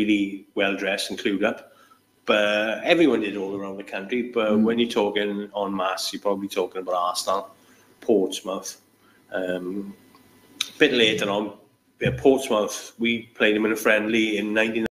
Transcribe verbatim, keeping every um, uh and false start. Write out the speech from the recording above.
really well dressed and clued up. But everyone did all around the country. But mm. when you're talking en masse, you're probably talking about Arsenal, Portsmouth. Um, a bit later on, yeah, Portsmouth, we played them in a friendly in nineteen